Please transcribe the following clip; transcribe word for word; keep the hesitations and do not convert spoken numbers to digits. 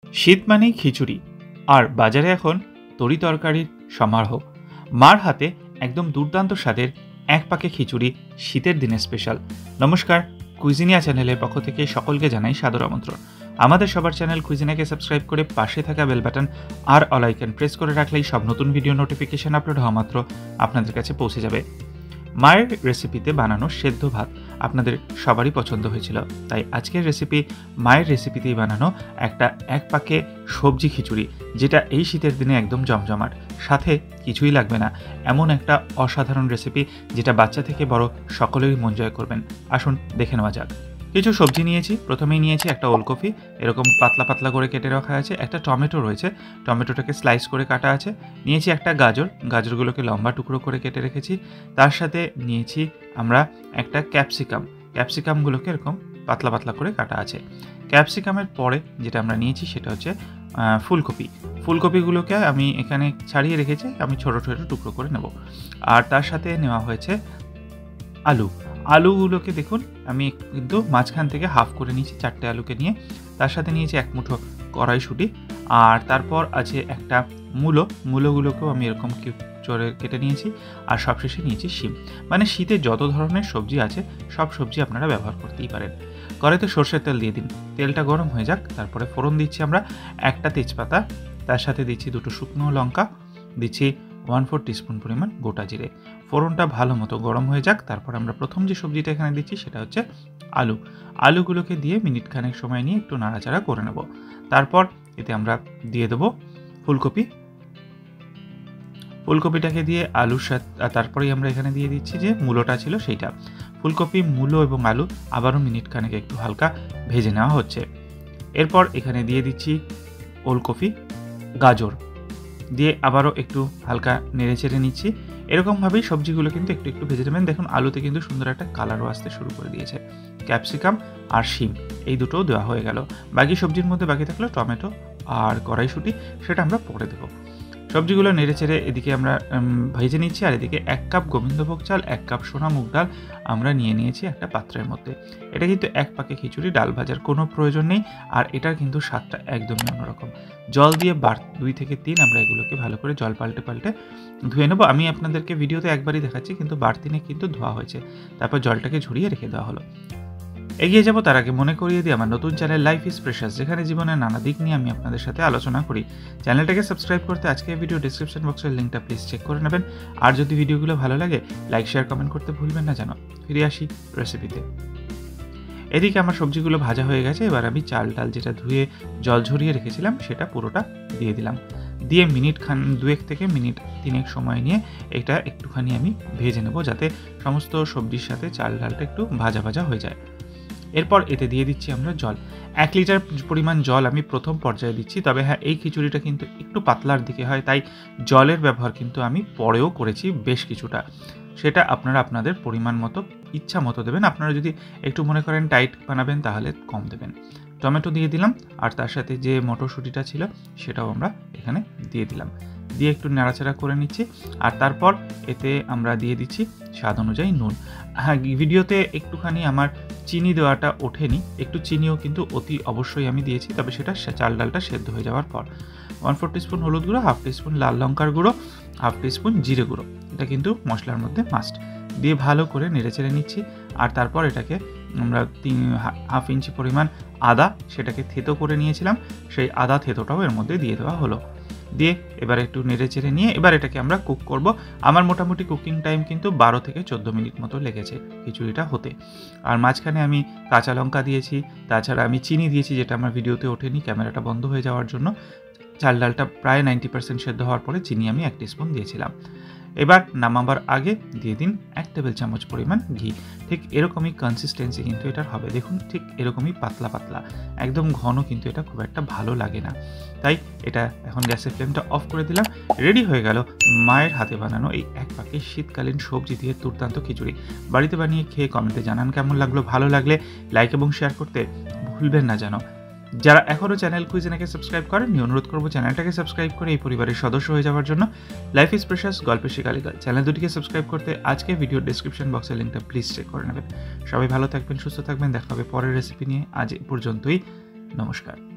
শীত মানেই খিচুড়ি, আর বাজারে এখন তরি তরকারির সমারোহ। মার হাতে একদম দুর্দান্ত স্বাদের এক পাকে খিচুড়ি শীতের দিনে স্পেশাল। নমস্কার, কুইজিনিয়া চ্যানেলের পক্ষ থেকে সকলকে জানাই সাদর আমন্ত্রণ। আমাদের সবার চ্যানেল কুইজিনিয়াকে সাবস্ক্রাইব করে পাশে থাকা বেল বাটন আর অল আইকন প্রেস করে রাখলেই সব নতুন ভিডিও নোটিফিকেশন আপলোড হওয়া মাত্র আপনাদের কাছে পৌঁছে যাবে। মায়ের রেসিপিতে বানানো সেদ্ধ ভাত আপনাদের সবারই পছন্দ হয়েছিল, তাই আজকের রেসিপি মায়ের রেসিপিতেই বানানো একটা এক পাকে সবজি খিচুড়ি, যেটা এই শীতের দিনে একদম জমজমাট, সাথে কিছুই লাগবে না, এমন একটা অসাধারণ রেসিপি যেটা বাচ্চা থেকে বড় সকলেরই মন জয় করবেন। আসুন দেখে নেওয়া যাক। কিছু সবজি নিয়েছি। প্রথমেই নিয়েছি একটা ওলকপি, এরকম পাতলা পাতলা করে কেটে রাখা আছে। একটা টমেটো রয়েছে, টমেটোটাকে স্লাইস করে কাটা আছে। নিয়েছি একটা গাজর, গাজরগুলোকে লম্বা টুকরো করে কেটে রেখেছি। তার সাথে নিয়েছি আমরা একটা ক্যাপসিকাম, ক্যাপসিকামগুলোকে এরকম পাতলা পাতলা করে কাটা আছে। ক্যাপসিকামের পরে যেটা আমরা নিয়েছি সেটা হচ্ছে ফুলকপি। ফুলকপিগুলোকে আমি এখানে ছাড়িয়ে রেখেছি, আমি ছোটো ছোটো টুকরো করে নেব। আর তার সাথে নেওয়া হয়েছে আলু। আলুগুলোকে দেখুন আমি কিন্তু মাঝখান থেকে হাফ করে নিয়েছি, চারটে আলুকে নিয়ে। তার সাথে নিয়েছি এক মুঠো কড়াইশুঁটি, আর তারপর আছে একটা মূলো, মূলোগুলোকেও আমি এরকম চড়ে কেটে নিয়েছি। আর সবশেষে নিয়েছি শিম। মানে শীতে যত ধরনের সবজি আছে সব সবজি আপনারা ব্যবহার করতেই পারেন। কড়াইতে সর্ষের তেল দিয়ে দিন, তেলটা গরম হয়ে যাক। তারপরে ফোড়ন দিচ্ছি আমরা একটা তেজপাতা, তার সাথে দিচ্ছি দুটো শুকনো লঙ্কা, দিচ্ছি ওয়ান ফোর টিস্পুন পরিমাণ গোটা জিরে। ফোড়নটা ভালো মতো গরম হয়ে যাক। তারপর আমরা প্রথম যে সবজিটা এখানে দিচ্ছি সেটা হচ্ছে আলু। আলুগুলোকে দিয়ে মিনিট খানেক সময় নিয়ে একটু নাড়াচাড়া করে নেব। তারপর এতে আমরা দিয়ে দেবো ফুলকপি। ফুলকপিটাকে দিয়ে আলুর সাথে তারপরেই আমরা এখানে দিয়ে দিচ্ছি যে মূলোটা ছিল সেইটা। ফুলকপি, মূলো এবং আলু আবারও মিনিট খানেক একটু হালকা ভেজে নেওয়া হচ্ছে। এরপর এখানে দিয়ে দিচ্ছি ওলকপি, গাজর দিয়ে আবারও একটু হালকা নেড়ে চেড়ে নিচ্ছি। এরকমভাবেই সবজিগুলো কিন্তু একটু একটু ভেজে নেবেন। দেখুন আলুতে কিন্তু সুন্দর একটা কালারও আসতে শুরু করে দিয়েছে। ক্যাপসিকাম আর শিম এই দুটোও দেওয়া হয়ে গেল। বাকি সবজির মধ্যে বাকি থাকলো টমেটো আর কড়াইশুঁটি, সেটা আমরা পরে দেবো। সবজিগুলো নেড়ে চেড়ে এদিকে আমরা ভেজে নিচ্ছি। আর এদিকে এক কাপ গোবিন্দভোগ চাল, এক কাপ সোনা মুগ ডাল আমরা নিয়ে নিয়েছি একটা পাত্রের মধ্যে। এটা কিন্তু এক পাকে খিচুড়ি, ডাল ভাজার কোনো প্রয়োজন নেই। আর এটার কিন্তু স্বাদটা একদমই অন্যরকম। জল দিয়ে বার দুই থেকে তিন আমরা এগুলোকে ভালো করে জল পাল্টে পাল্টে ধুয়ে নেবো। আমি আপনাদেরকে ভিডিওতে একবারই দেখাচ্ছি, কিন্তু বার তিনে কিন্তু ধোয়া হয়েছে। তারপর জলটাকে ঝরিয়ে রেখে দেওয়া হলো। এগিয়ে যাব তার আগে মনে করিয়ে দিই আমার নতুন চ্যানেল লাইফ ইজ প্রেশাস, যেখানে জীবনের নানা দিক নিয়ে আমি আপনাদের সাথে আলোচনা করি। চ্যানেলটাকে সাবস্ক্রাইব করতে আজকে ভিডিও ডিসক্রিপশন বক্সের লিঙ্কটা প্লিজ চেক করে নেবেন। আর যদি ভিডিওগুলো ভালো লাগে লাইক শেয়ার কমেন্ট করতে ভুলবেন না যেন। ফিরে আসি রেসিপিতে। এদিকে আমার সবজিগুলো ভাজা হয়ে গেছে। এবার আমি চাল ডাল যেটা ধুয়ে জল ঝরিয়ে রেখেছিলাম সেটা পুরোটা দিয়ে দিলাম। দিয়ে মিনিট খান দুয়েক থেকে মিনিট তিনেক সময় নিয়ে এটা একটুখানি আমি ভেজে নেব, যাতে সমস্ত সবজির সাথে চাল ডালটা একটু ভাজা ভাজা হয়ে যায়। এরপর এতে দিয়ে দিচ্ছি আমরা জল। এক লিটার পরিমাণ জল আমি প্রথম পর্যায়ে দিচ্ছি। তবে হ্যাঁ, এই খিচুড়িটা কিন্তু একটু পাতলার দিকে হয়, তাই জলের ব্যবহার কিন্তু আমি পরেও করেছি বেশ কিছুটা। সেটা আপনারা আপনাদের পরিমাণ মতো ইচ্ছা মতো দেবেন। আপনারা যদি একটু মনে করেন টাইট বানাবেন তাহলে কম দেবেন। টমেটো দিয়ে দিলাম, আর তার সাথে যে মটরশুঁটিটা ছিল সেটাও আমরা এখানে দিয়ে দিলাম। দিয়ে একটু নাড়াচাড়া করে নিচ্ছি। আর তারপর এতে আমরা দিয়ে দিচ্ছি স্বাদ অনুযায়ী নুন। হ্যাঁ, ভিডিওতে একটুখানি আমার চিনি দেওয়াটা ওঠেনি, একটু চিনিও কিন্তু অতি অবশ্যই আমি দিয়েছি, তবে সেটা চাল ডালটা সেদ্ধ হয়ে যাওয়ার পর। ওয়ান ফোর টিস্পুন হলুদ গুঁড়ো, হাফ টিস্পুন লাল লঙ্কার গুঁড়ো, হাফ টিস্পুন জিরে গুঁড়ো, এটা কিন্তু মশলার মধ্যে মাস্ট। দিয়ে ভালো করে নেড়ে চেড়ে নিচ্ছি। আর তারপর এটাকে আমরা তিন হাফ ইঞ্চি পরিমাণ আদা, সেটাকে থেতো করে নিয়েছিলাম, সেই আদা থেতোটাও এর মধ্যে দিয়ে দেওয়া হলো। দিয়ে এবার একটু নেড়ে চেড়ে নিয়ে এবার এটাকে আমরা কুক করব। আমার মোটামুটি কুকিং টাইম কিন্তু বারো থেকে চোদ্দো মিনিট মতো লেগেছে খিচুড়িটা হতে। আর মাঝখানে আমি কাঁচা লঙ্কা দিয়েছি, তাছাড়া আমি চিনি দিয়েছি, যেটা আমার ভিডিওতে ওঠেনি ক্যামেরাটা বন্ধ হয়ে যাওয়ার জন্য। চাল ডালটা প্রায় নাইনটি পার্সেন্ট সেদ্ধ হওয়ার পরে চিনি আমি এক টিস্পুন দিয়েছিলাম। এবার নামাবার আগে দিয়ে দিন এক টেবিল চামচ পরিমাণ ঘি। ঠিক এরকমই কনসিস্টেন্সি কিন্তু এটার হবে। দেখুন ঠিক এরকমই পাতলা পাতলা, একদম ঘন কিন্তু এটা খুব একটা ভালো লাগে না। তাই এটা এখন গ্যাসের ফ্লেমটা অফ করে দিলাম। রেডি হয়ে গেল মায়ের হাতে বানানো এই এক পাকে শীতকালীন সবজি দিয়ে দুর্দান্ত খিচুড়ি। বাড়িতে বানিয়ে খেয়ে কমেন্টে জানান কেমন লাগলো। ভালো লাগলে লাইক এবং শেয়ার করতে ভুলবেন না যেন। যারা এখনও চ্যানেল কুইজিনাকে সাবস্ক্রাইব করেননি, অনুরোধ করবো চ্যানেলটাকে সাবস্ক্রাইব করে এই পরিবারের সদস্য হয়ে যাওয়ার জন্য। লাইফ ইজ প্রেশাস গল্পের শিকালিকা চ্যানেল দুটিকে সাবস্ক্রাইব করতে আজকে ভিডিও ডিসক্রিপশন বক্সের লিঙ্কটা প্লিজ চেক করে নেবেন। সবাই ভালো থাকবেন, সুস্থ থাকবেন। দেখা হবে পরের রেসিপি নিয়ে। আজ এ পর্যন্তই, নমস্কার।